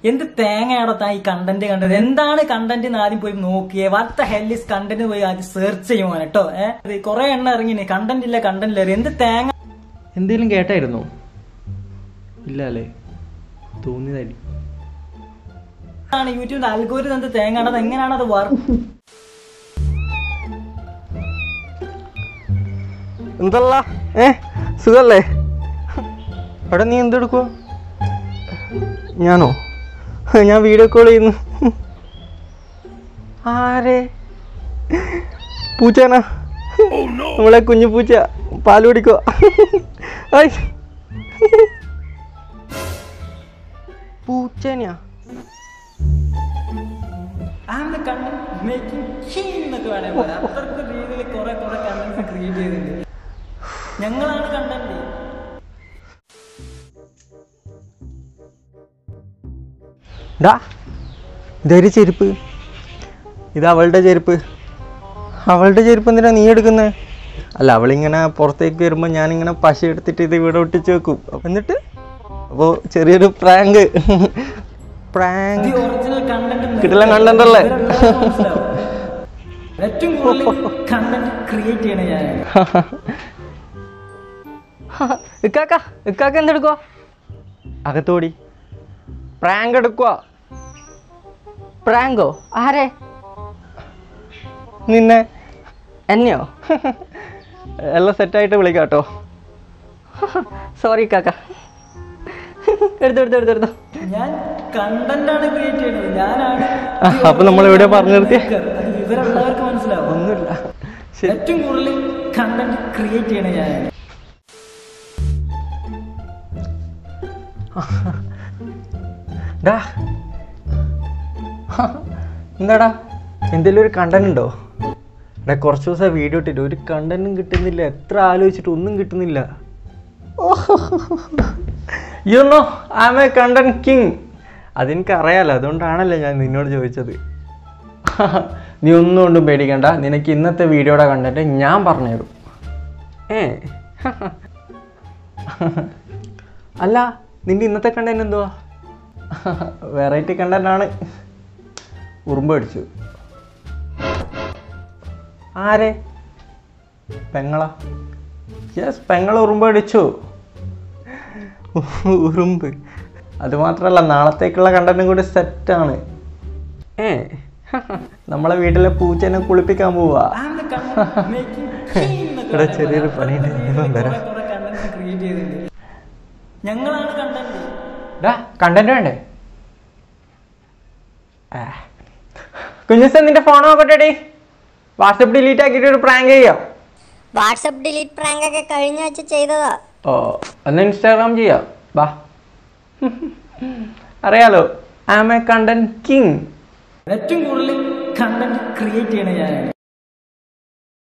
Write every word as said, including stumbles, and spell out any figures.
എന്ത് തേങ്ങയാടത്താ ഈ കണ്ടന്റ് കണ്ടത്? എന്താണ് കണ്ടന്റ് എന്ന് ആദ്യം പോയി നോക്കിയേ. What the hell is content പോയി ആദ്യം സെർച്ച് ചെയ്യുവാൻ കേട്ടോ. ഏഹ് കുറെ എണ്ണം ഇറങ്ങി കണ്ടന്റ് ഇല്ല കണ്ടന്റ് ഇല്ല. എന്ത് തേങ്ങ. എന്തെങ്കിലും കേട്ടായിരുന്നോ? ഇല്ല അല്ലേ, തോന്നിയതായിരിക്കും. യൂട്യൂബിന്റെ അൽഗോരിതം എന്ത് തേങ്ങയാണത്? എങ്ങനെയാണ് അത് വർക്ക്? എന്തല്ല ഏ സുഖല്ലേ? അവിടെ നീ എന്തെടുക്കുവോ? ഞാനോ? ഞാൻ വീഡിയോ കോൾ ചെയ്യുന്നു. ആരെ? പൂച്ചേനാ, നമ്മളെ കുഞ്ഞു പൂച്ച പാല് കുടിക്കുക. പൂച്ചേനാ ഞങ്ങളാണ് കണ്ടന്റ്. ഇതൊരു ചെരുപ്പ്, ഇത് അവളുടെ ചെരുപ്പ്. അവളുടെ ചെരുപ്പ് എന്തിനാ നീ എടുക്കുന്നത്? അല്ല, അവളിങ്ങനെ പുറത്തേക്ക് വരുമ്പോൾ ഞാനിങ്ങനെ പശ എടുത്തിട്ട് ഇത് ഇവിടെ ഒട്ടിച്ച് വെക്കും. എന്നിട്ട് അപ്പോൾ ചെറിയൊരു പ്രാങ്ക് പ്രാങ്ക് കിട്ടില്ല കണ്ടന്റ് അല്ലേ? ഇക്കാക്ക ഇക്കാക്ക എന്തെടുക്കുക? അകത്തോടി പ്രാങ്ക് എടുക്കുക. പ്രാങ്കോ? ആരെ? നിന്നെ. എന്നെയോ? എല്ലാം സെറ്റായിട്ട് വിളിക്കാം കേട്ടോ. സോറി കാക്ക. എടുത്തു എടുത്തു എടുത്തു എടുത്തു ഞാൻ കണ്ടന്റ് ആണ് ക്രിയേറ്റ് ചെയ്യുന്നത്. ഞാനാണ്. അപ്പൊ നമ്മൾ എവിടെ പറഞ്ഞു നിർത്തിയ? ഇവരെല്ലാവർക്കും മനസ്സിലാവും. ഒന്നുമില്ല. ഏറ്റവും കൂടുതൽ കണ്ടന്റ് ക്രിയേറ്റ് ചെയ്യണ ഞാനാണ്. എന്താടാ, എന്തെങ്കിലും ഒരു കണ്ടന്റ് ഉണ്ടോ? എടാ, കുറച്ച് ദിവസം വീഡിയോ ഇട്ടിട്ട് ഒരു കണ്ടന്റും കിട്ടുന്നില്ല. എത്ര ആലോചിച്ചിട്ട് ഒന്നും കിട്ടുന്നില്ല. You know I am a content king. അതെനിക്കറിയാലോ, അതുകൊണ്ടാണല്ലോ ഞാൻ നിന്നോട് ചോദിച്ചത്. നീ ഒന്നും കൊണ്ടും പേടിക്കണ്ട, നിനക്ക് ഇന്നത്തെ വീഡിയോയുടെ കണ്ടന്റ് ഞാൻ പറഞ്ഞുതരും. ഏ അല്ല, നിന്റെ ഇന്നത്തെ കണ്ടന്റ് എന്തുവാ? വെറൈറ്റി കണ്ടന്റ് ആണ്. ഉറുമ്പ് അടിച്ചു. ആരെ? പെങ്ങളാ? യെസ്, പെങ്ങൾ ഉറുമ്പ് അടിച്ചു. ഉറുമ്പ്. അതുമാത്രമല്ല, നാളത്തേക്കുള്ള കണ്ടന്റും കൂടി സെറ്റാണ്. ഏ നമ്മളെ വീട്ടിലെ പൂച്ചനെ കുളിപ്പിക്കാൻ പോവാ. ഇവിടെ ചെറിയൊരു പണിയുണ്ട്, വരാം. ഞങ്ങളാണ് കണ്ടന്റ്. കണ്ടന്റ് വേണ്ടേ? കുഞ്ഞുസ, നിന്റെ ഫോൺ നോക്കട്ടെടി. വാട്സപ്പ് ഡിലീറ്റ് ആക്കിയിട്ട് ഒരു പ്രാങ്ക് ചെയ്യാം. വാട്സപ്പ് ഡിലീറ്റ് പ്രാങ്ക് ഒക്കെ കഴിഞ്ഞ ആഴ്ച ചെയ്തതാ. ഓ, എന്നാ ഇൻസ്റ്റാഗ്രാം ചെയ്യാം. ബാ. അറിയാലോ, I am a content king. ഏറ്റവും കൂടുതൽ കണ്ടന്റ് ക്രിയേറ്റ് ചെയ്യണ ഞാനാണ്.